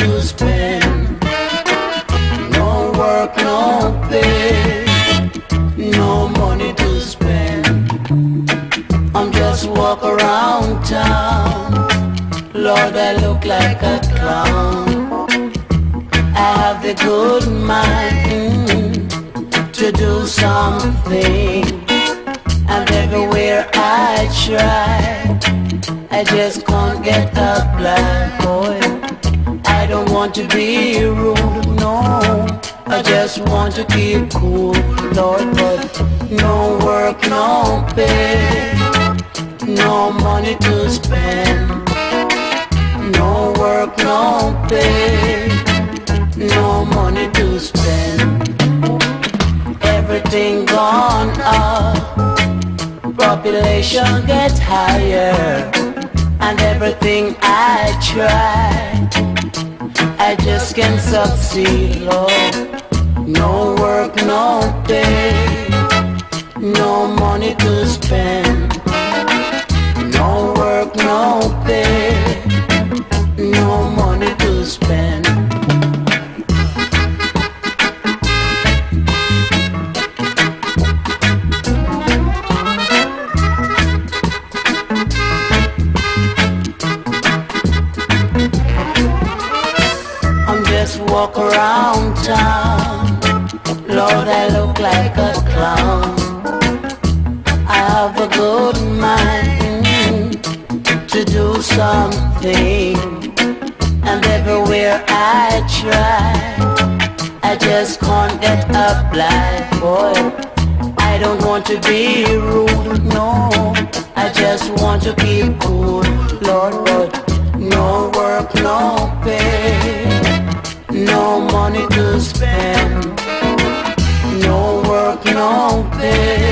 to spend. No work, no pay, no money to spend. I'm just walk around town. Lord, I look like a clown. I have the good mind to do something, and everywhere I try, I just can't get a black boy. I don't want to be rude, no, I just want to keep cool, Lord. But no work, no pay, no money to spend. No work, no pay, no money to spend. Everything gone up, population gets higher, and everything I try, I just can't succeed, Lord. No work, no pay, no money to spend. No work, no pay, no money to spend. I'm just walk around town. Lord, I look like a clown. I have a good mind to do something, and everywhere I try, I just can't get a black boy. I don't want to be rude, no, I just want to keep cool, Lord. But no work, no pay, no money to spend. No work, no pay,